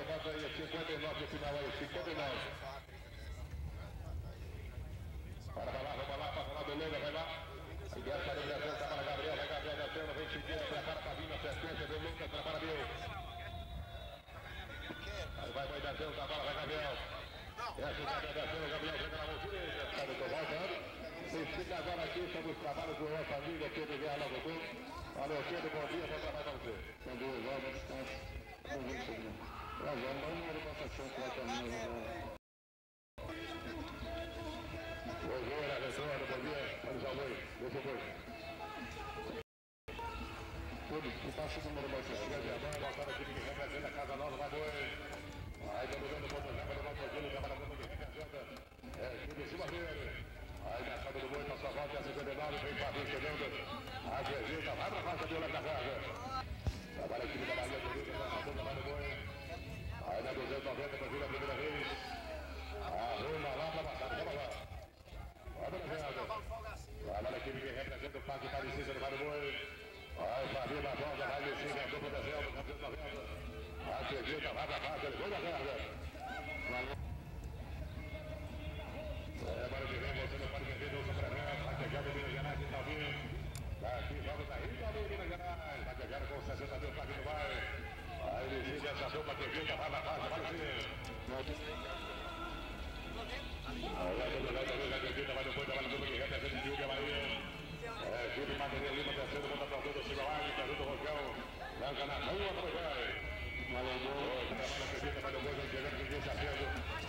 bota aí, 59 no final aí, 59. Vai lá, passa lá, beleza, vai lá. Miguel sai do Brasil, tá para Gabriel, vai Gabriel descendo, vem Chiquinho, prepara pra vir na sequência, vem Lucas, prepara Bill. Aí vai descendo, tá para, vai Gabriel. Essa vai descendo, Gabriel chega na mão direita, sai do Tomás, vocês ficam agora aqui, estamos nos trabalhos com a nossa amiga Pedro Guerra Logotu. Valeu, Pedro, bom dia, bom trabalho pra você. Bom dia, João, descanso. Bom dia, Pedro. João, não é uma passação que vai caminhar. Bom dia, Alessandro, bom dia. Olha o Salve, deixa eu ver. Tudo, que passa o número mais Grande Amanda, voltando aqui que representa a Casa Nova, vai boi. Aí dominando o Motogema do Motogema, trabalhando que representa. Júlio Silva Verde. Aí na casa do boi, na sua volta, a 59, vem Fabinho chegando. A Gegita, vai pra faixa de olho da casa. Trabalha aqui da Bahia, na boca, vai do boi. Aí na 290, pra vir a primeira vez. Arruma lá pra baixar, vamos lá. Olha a jogada. Trabalha aqui que representa o Parque Parecida do Vai do Boi. Vai Fabinho na volta, vai descer, a dupla da Zelda, 290. A Gegita, vai pra faixa, ele foi da casa. Agora que vem, você não pode vender o suplemento, vaquejado de Minas Gerais, está vindo. Daqui, vamos da Rio de Minas Gerais, vaquejado com 60 mil para no bairro. Aí ele gira essa dupla que fica, vai na faixa, vai sim. Aí a dupla da Rio acredita, vai depois, vai na dupla que representa o Júlio Bahia. Júlio Madeira Lima, terceiro, conta para todo o Silva Live, para o Rogão. Lança na rua, para o Rogão. Valeu, trabalha, acredita, vai depois, vem chegando, que dia se acende.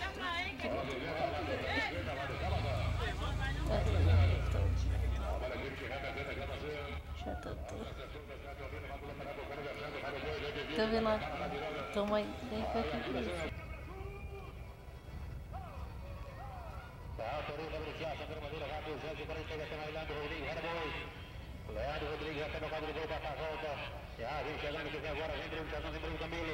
Já tô vendo lá. Toma aí. Vem cá aqui. Leandro Rodrigues já está no quadro de gol para a volta. Já vem chegando, que vem agora, vem Bruno Camilo.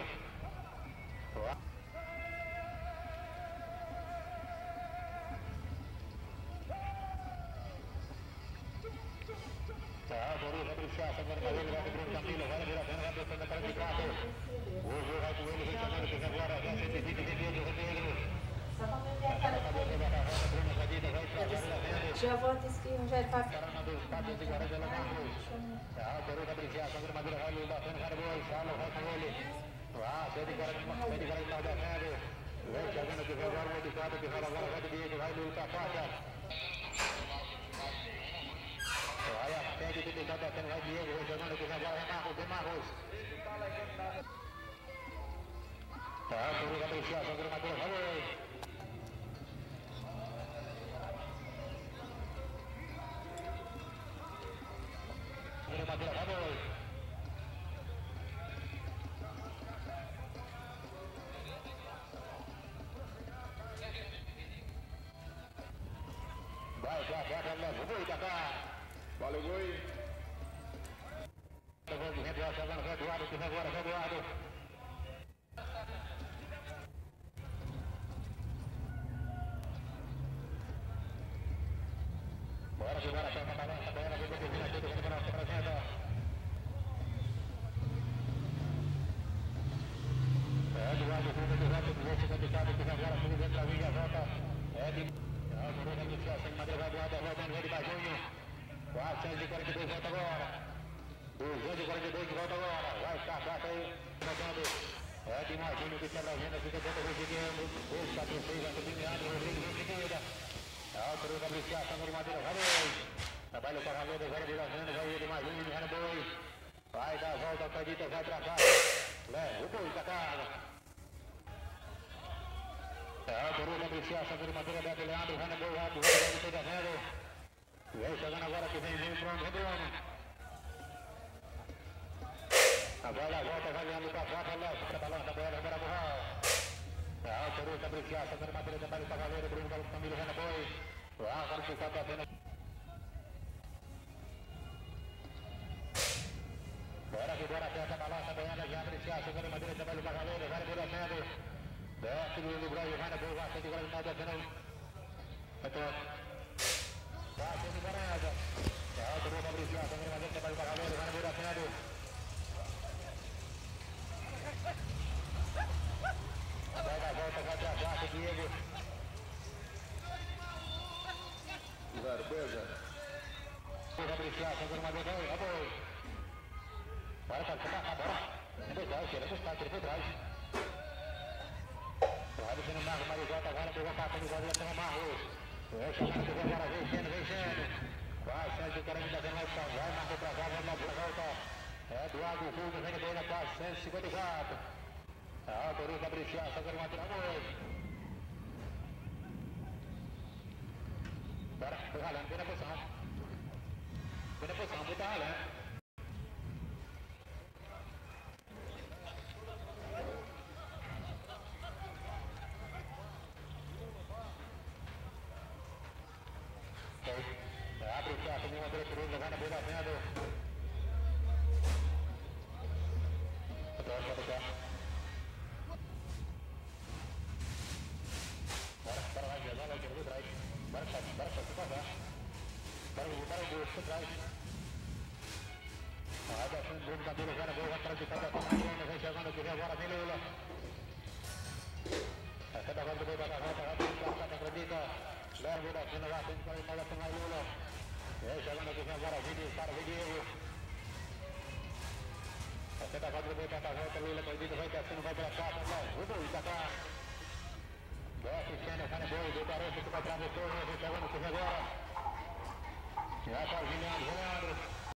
Boru vai bruxar, agora vai o Bruno Camilo, vai virar, vai descendo para o Ricardo. O jogo vai com ele, vem chegando, que vem agora, já 120, vem Pedro Rodrigo. Já volta esse filme, já está. Boru vai bruxar, Sandro Madeira vai batendo, vai boi, Salo vai com ele. Sai de cara de mal defende. Vem chegando, que vem agora o Ricardo, que vai agora, vai de bico, vai lutar a faixa. Aí a frente do Bicão descendo, vai Diego, vai jogando, que vem agora, vem Marcos. Boru vai bruxar, Sandro Madeira vai boi. Madeira vai boi. Vai, o boi da cá. Valeu, boi. Eduardo, que vem agora, Eduardo. Bora jogar a perna, balança, bola, vem aqui, vem para nossa apresenta. Eduardo, chegando que vem agora, tudo vem pra mim, a volta. Corona inicial, sem Madeira, rodando, vem de Bajinho. 442 volta agora. 242 de volta agora. Vai ficar fácil aí, jogando. De Marginho, que quebra a agenda, fica dentro do Rodrigues. 246, vai subir Leandro, Rodrigues, vem seguida. Corona inicial, Sandro Madeira, vai boi. Trabalha o Carralho, vai virar a agenda, vai de Marginho, vai no boi. Vai dar a volta, acredita, vai pra cá. Leva o boi pra casa. Corona inicial, Sandro Madeira, vai de Leandro, vai no boi, vai de toda a venda. Vem chegando agora que vem pronto, vem Bruno. Agora a volta, vai Leandro pra fora, leva, para a balança, bola, agora Burral. Coruja Briciaça, Sandro Madeira, trabalho o Cavaleiro, Bruno Camilo, vai no boi. Agora que está batendo. Bora, aperta a balança, Goiânia, já Briciaça, Sandro Madeira, trabalho o Cavaleiro, vai no Buracendo. Desce do Brasil, vai no boi, vai de Guarani, está batendo. Bate de Guarani. Coruja Briciaça, Sandro Madeira, trabalho o Cavaleiro, vai no Buracendo. apreciação do Madeira. Ó, boi. Bora, pode ficar, bora. É verdade, tira dos caras, tira por trás. Vai descendo o Marco Marizota agora, pegou a pata do Gabriel, tem o Marcos. Vai chamando, pegou agora, vencendo. Vai, Sérgio, o cara ainda vem mais pra vai, marcou pra cá, vamos lá pra volta. É, Eduardo Fulvio, vem depois na casa, 154. A autoriza a apreciação do Madeira. Bora, foi ralando, vem na posição. Vem na posição, muito ralando. Abre o carro, uma diretoria, vai na beira da venda. Atrás, para o carro. Bora, vai, vai, vai, por trás. Bora, passar. Bora, por trás. Vai baixando o Bruno Cabelo, agora boa, vai atrás de cada uma, vem chegando aqui, agora vem Lula. Essa da volta do boi da volta, vai para a acredita. Leva o da cena, vai para Lula. Vem chegando aqui, agora vem para o Diego. Essa da volta do boi da volta, Lula, acredita, vai descendo, vai para cá, o boi da cá. Desce, cena, sai no boi, do garoto que vai para você, vem chegando aqui agora. Já está o Leandro.